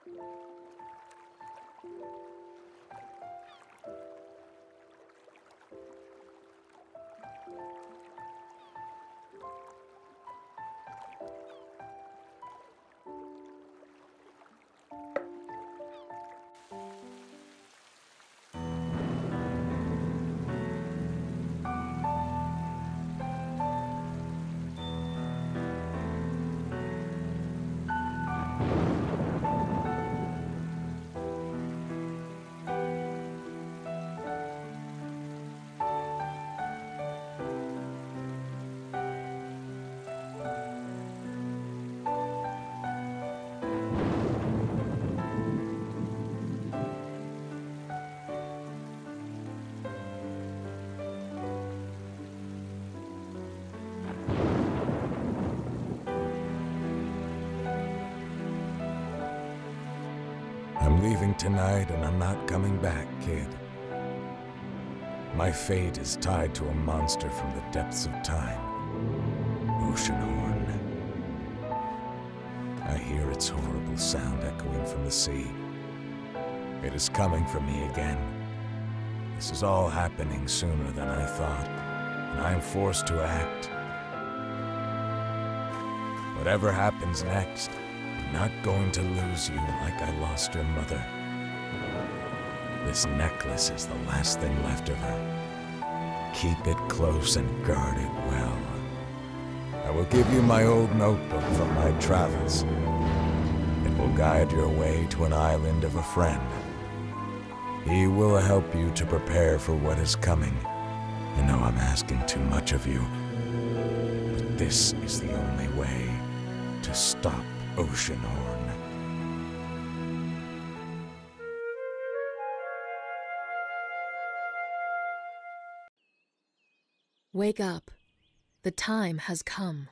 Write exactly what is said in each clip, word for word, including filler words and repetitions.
I'm leaving tonight and I'm not coming back, kid. My fate is tied to a monster from the depths of time. Oceanhorn. I hear its horrible sound echoing from the sea. It is coming for me again. This is all happening sooner than I thought, and I am forced to act. Whatever happens next, I'm not going to lose you like I lost your mother. This necklace is the last thing left of her. Keep it close and guard it well. I will give you my old notebook from my travels. It will guide your way to an island of a friend. He will help you to prepare for what is coming. I know I'm asking too much of you, but this is the only way to stop Oceanhorn. Wake up. The time has come.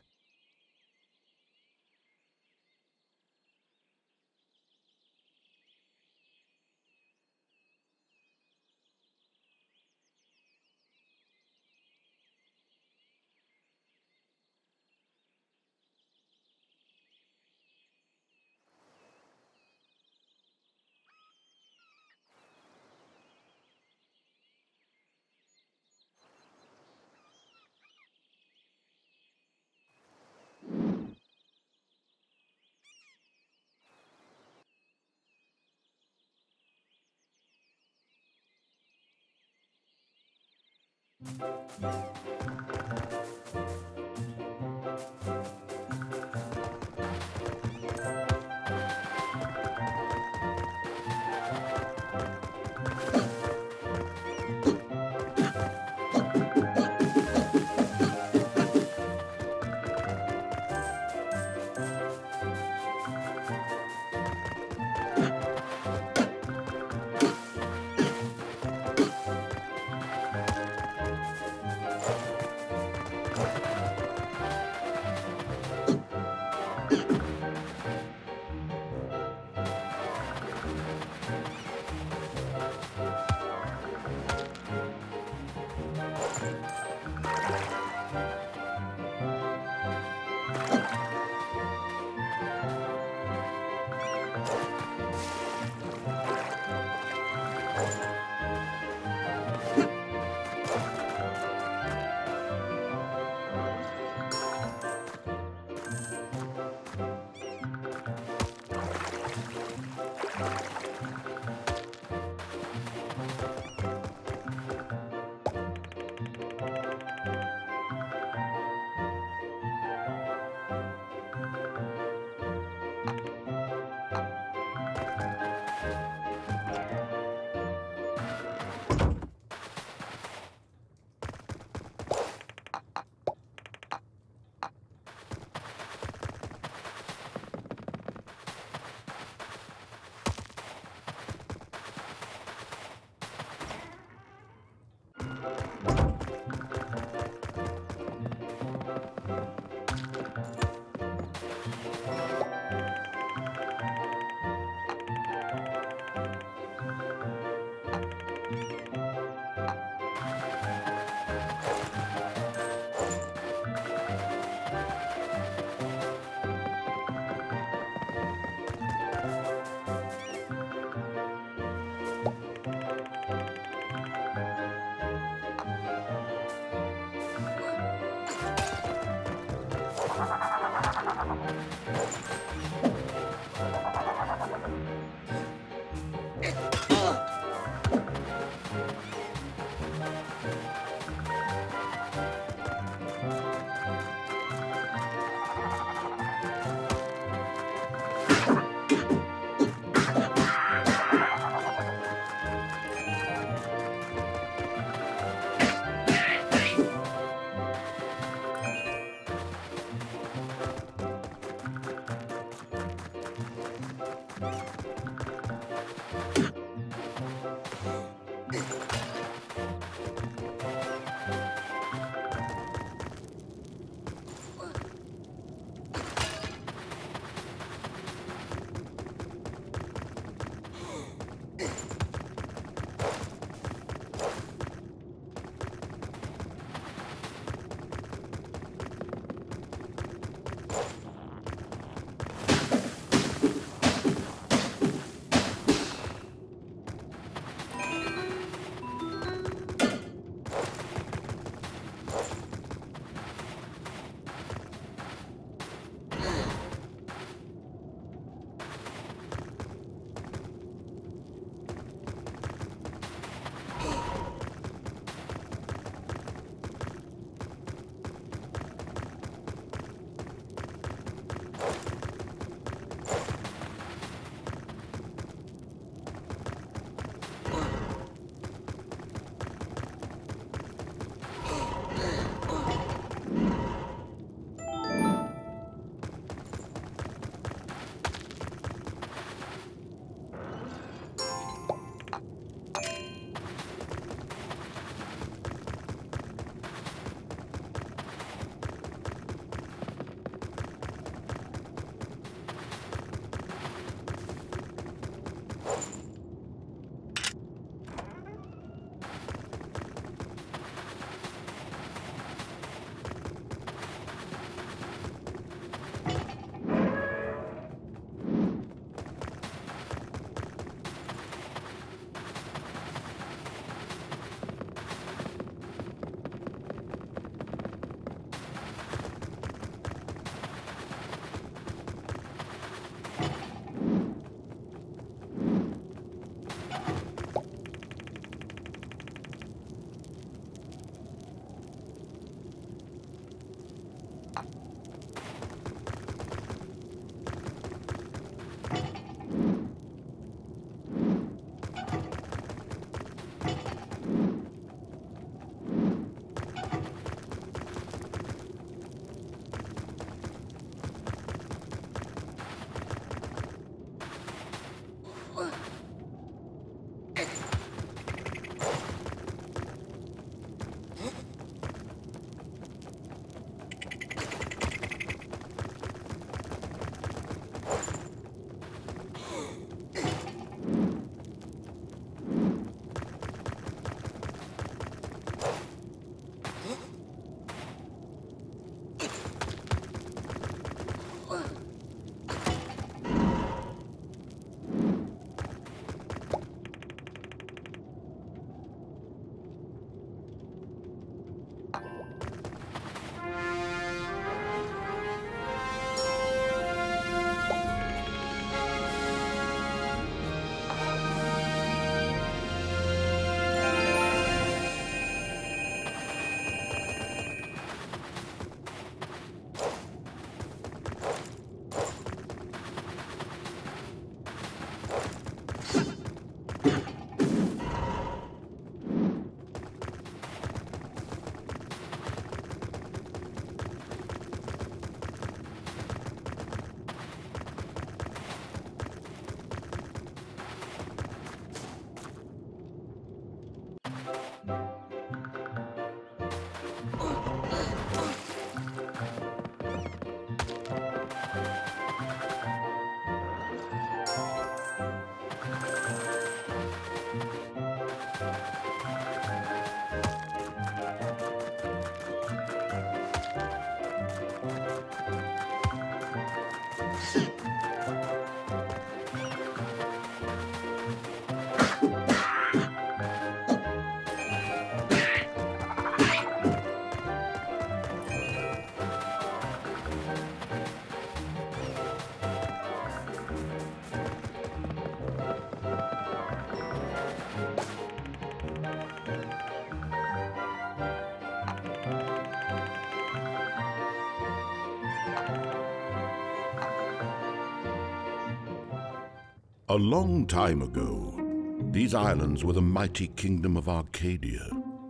A long time ago, these islands were the mighty kingdom of Arcadia.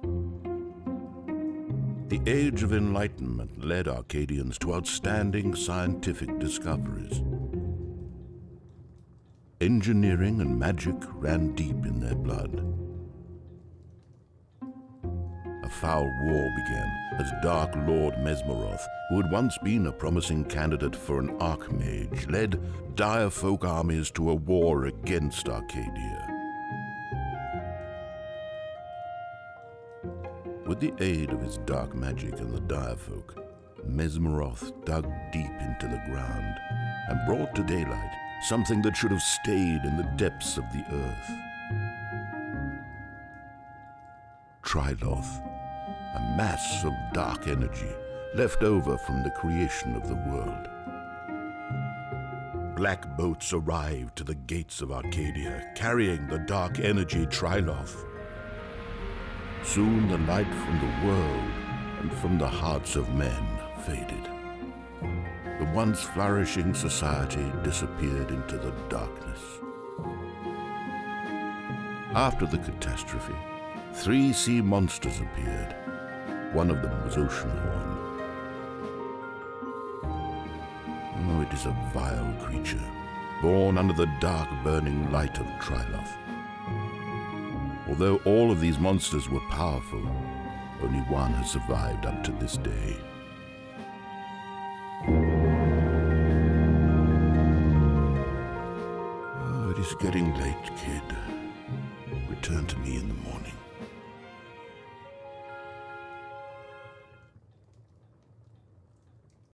The Age of Enlightenment led Arcadians to outstanding scientific discoveries. Engineering and magic ran deep in their blood. A foul war began as Dark Lord Mesmeroth, who had once been a promising candidate for an Archmage, led Direfolk armies to a war against Arcadia. With the aid of his dark magic and the Direfolk, Mesmeroth dug deep into the ground and brought to daylight something that should have stayed in the depths of the earth. Tryloth, a mass of dark energy left over from the creation of the world. Black boats arrived to the gates of Arcadia, carrying the dark energy Tryloth. Soon the light from the world and from the hearts of men faded. The once flourishing society disappeared into the darkness. After the catastrophe, three sea monsters appeared. One of them was Oceanhorn. Oh, it is a vile creature, born under the dark burning light of Tryloth. Although all of these monsters were powerful, only one has survived up to this day. Oh, it is getting late, kid. Return to me in the morning.